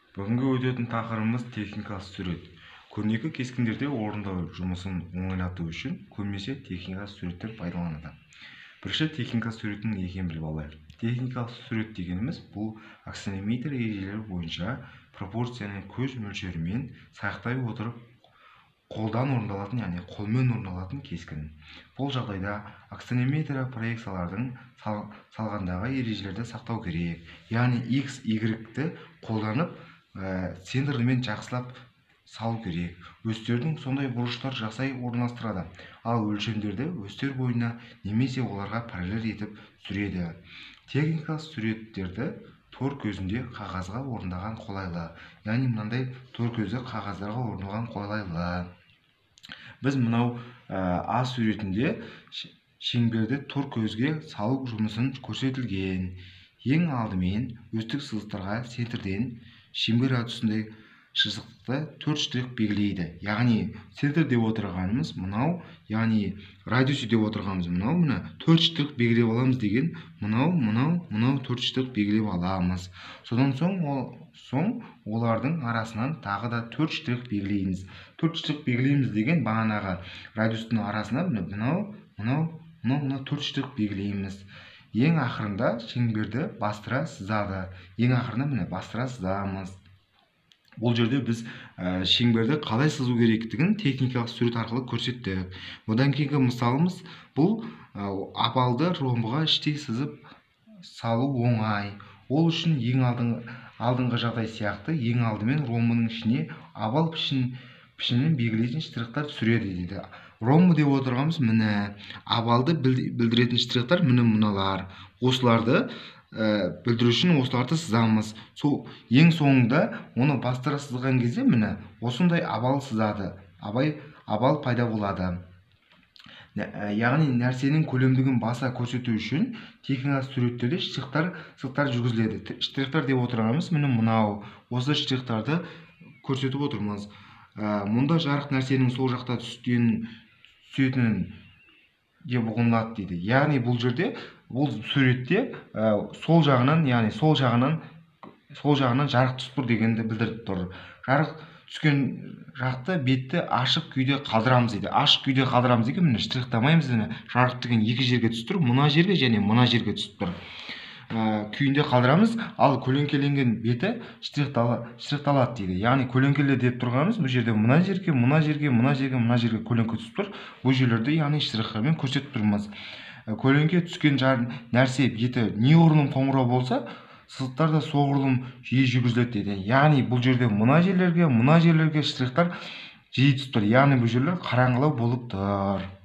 Бүгінгі өтетін тақырыбымыз техникалық сурет. Көрнекі кескіндерде орындау жұмысын оңайлату үшін көбінесе техникалық суреттер пайдаланылады. Бірінші техникалық суреттің не екенін біліп алайық. Техникалық сурет дегеніміз бұл аксонометр ережелері бойынша пропорцияны көз мөлшерімен сақтай отырып қолдан орындалатын, яғни қолмен орындалатын кескін. Бұл жағдайда аксонометр проекциялардың салғандағы ережелерді сақтау керек. Яғни x, y-ті қолданып центрмен жақсылап салу керек. Осьтердің сондай бұрыштар жасай орналастырады. Ал өлшемдерді осьтер бойына немесе оларға параллель етіп түсіреді. Техникалық суреттерді тор көзінде қағазға орындаған қолайлы. Яғни мынандай тор көзі қағаздарға орындалған қолайлы. Біз мынау А суретінде шеңберді тор көзге салу жұмысын көрсетілген. Ең алдымен өстік сызықтарға центрден шеңбер радиусындай шыжықты 4 штрих белгілейді. Яғни центр деп отырғанымыз мынау, яғни радиусы деп отырғанымыз мынау, мына 4 штрих белгілеп аламыз деген мынау 4 штрих белгілеп аламыз. Содан соң олардың арасынан тағы да 4 штрих белгілейміз. 4 штрих белгілейміз деген бағанағы радиустың арасына мынау 4 штрих белгілейміз. Ең ақырында шеңберді бастыра сызады. Ең ақырында бастыра сызамыз. Бұл жерде біз шеңберді қалай сызу керектігін техникалық сурет арқылы көрсеттік. Одан кейінгі мысалымыз бұл апалды ромбыға іштей сызып салу оңай. Ол үшін ең алдыңғы жағдай сияқты ең алдымен ромбының ішіне апал пішінін белгілейтін штрихтар түсіреді дейді. Ромбы деп отырғанымыз міне, апалды білдіретін штрихтар мыналар. Осыларды білдіру үшін осыларды сызамыз. Ең соңында оны бастыра сызған кезде міне осындай апал сызады. Апал пайда болады. Яғни нәрсенің көлемдігін баса көрсету үшін техникалық суреттерде штрихтар жүргізіледі. Штрихтар деп отырғанымыз міне мынау. Осы штрихтарды көрсетіп отырмыз. Мұнда жарық нәрсенің сол жақта түсетінін деп ұғынылады дейді. Яғни бұл жерде, бұл суретте сол жағынан жарық түсіп тұр дегенді білдіріп тұр. Жарық түскен жақты бетті ашық күйде қалдырамыз дейді. Ашық күйде қалдырамыз деген міне штрихтамаймыз. Жарық деген екі жерге түсіп тұр, мына жерге және мына жерге түсіп тұр. Күйінде қалдырамыз, ал көлеңкеленген беті штрихталады дейді. Яғни көлеңкелі деп тұрғанымыз бұл жерде мына жерге көлеңке түсіп тұр. Бұл жерлерді яғни штрихтармен көрсетіп тұрмыз. Көлеңке түскен нәрсе беті неғұрлым қоңырау болса, сызықтарда соғұрлым жиі жүргізіледі дейді. Яғни бұл жерде мына жерлерге штрихтар жиі түсіп тұр. Яғни бұл жерлер қараңғылау болып тұр.